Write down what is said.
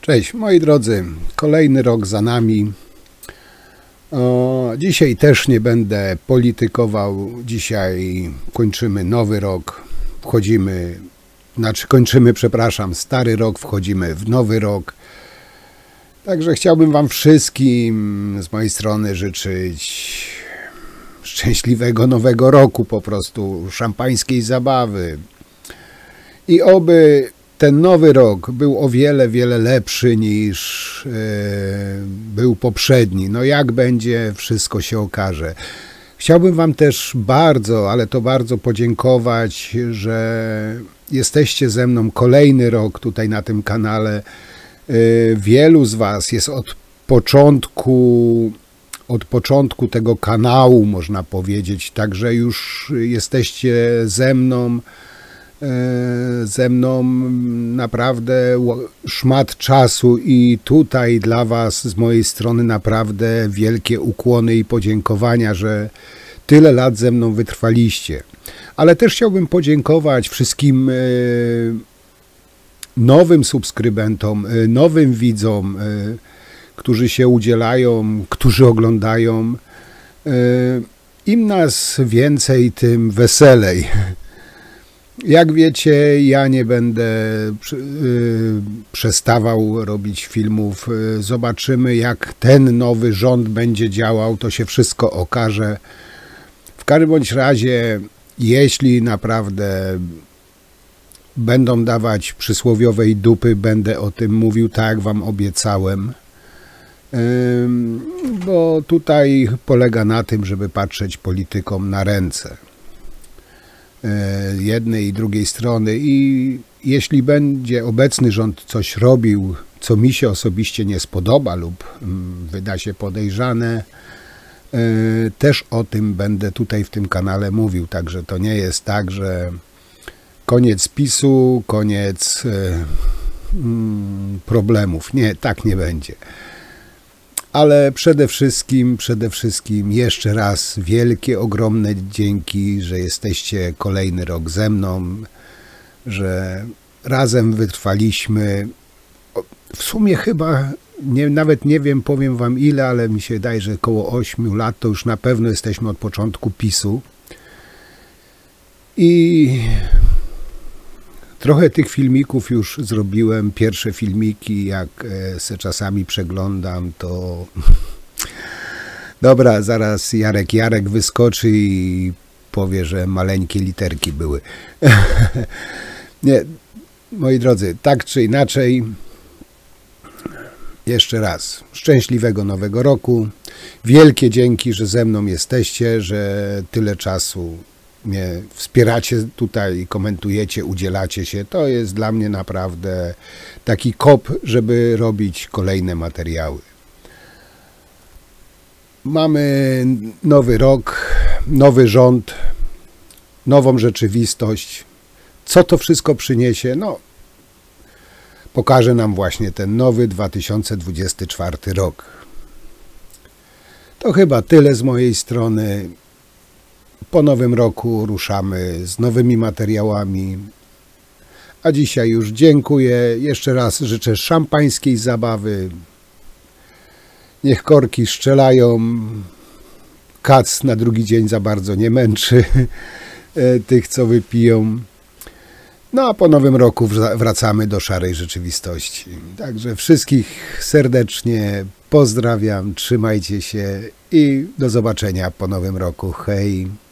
Cześć moi drodzy, kolejny rok za nami. Dzisiaj też nie będę politykował, dzisiaj kończymy nowy rok, stary rok, wchodzimy w nowy rok. Także chciałbym wam wszystkim z mojej strony życzyć szczęśliwego nowego roku, po prostu szampańskiej zabawy. I oby ten nowy rok był o wiele, wiele lepszy niż był poprzedni. No jak będzie, wszystko się okaże. Chciałbym wam też bardzo, ale to bardzo podziękować, że jesteście ze mną kolejny rok tutaj na tym kanale. Wielu z was jest od początku tego kanału, można powiedzieć, także już jesteście ze mną naprawdę szmat czasu i tutaj dla was z mojej strony naprawdę wielkie ukłony i podziękowania, że tyle lat ze mną wytrwaliście. Ale też chciałbym podziękować wszystkim nowym subskrybentom, nowym widzom, którzy się udzielają, którzy oglądają. Im nas więcej, tym weselej. Jak wiecie, ja nie będę przestawał robić filmów. Zobaczymy, jak ten nowy rząd będzie działał, to się wszystko okaże. W każdym bądź razie, jeśli naprawdę będą dawać przysłowiowej dupy, będę o tym mówił, tak jak wam obiecałem. Bo tutaj polega na tym, żeby patrzeć politykom na ręce jednej i drugiej strony, i jeśli będzie obecny rząd coś robił, co mi się osobiście nie spodoba lub wyda się podejrzane, też o tym będę tutaj w tym kanale mówił, także to nie jest tak, że koniec PiS-u, koniec problemów. Nie, tak nie będzie. Ale przede wszystkim jeszcze raz wielkie, ogromne dzięki, że jesteście kolejny rok ze mną, że razem wytrwaliśmy. W sumie chyba, nawet nie wiem, powiem wam ile, ale mi się wydaje, że około 8 lat to już na pewno jesteśmy od początku PiS-u. I trochę tych filmików już zrobiłem, pierwsze filmiki, jak se czasami przeglądam, to dobra, zaraz Jarek wyskoczy i powie, że maleńkie literki były. Nie, moi drodzy, tak czy inaczej, jeszcze raz, szczęśliwego nowego roku, wielkie dzięki, że ze mną jesteście, że tyle czasu mnie wspieracie tutaj, komentujecie, udzielacie się. To jest dla mnie naprawdę taki kop, żeby robić kolejne materiały. Mamy nowy rok, nowy rząd, nową rzeczywistość. Co to wszystko przyniesie? No, pokaże nam właśnie ten nowy 2024 rok. To chyba tyle z mojej strony. Po nowym roku ruszamy z nowymi materiałami. A dzisiaj już dziękuję. Jeszcze raz życzę szampańskiej zabawy. Niech korki strzelają. Kac na drugi dzień za bardzo nie męczy tych, co wypiją. No a po nowym roku wracamy do szarej rzeczywistości. Także wszystkich serdecznie pozdrawiam, trzymajcie się i do zobaczenia po nowym roku. Hej!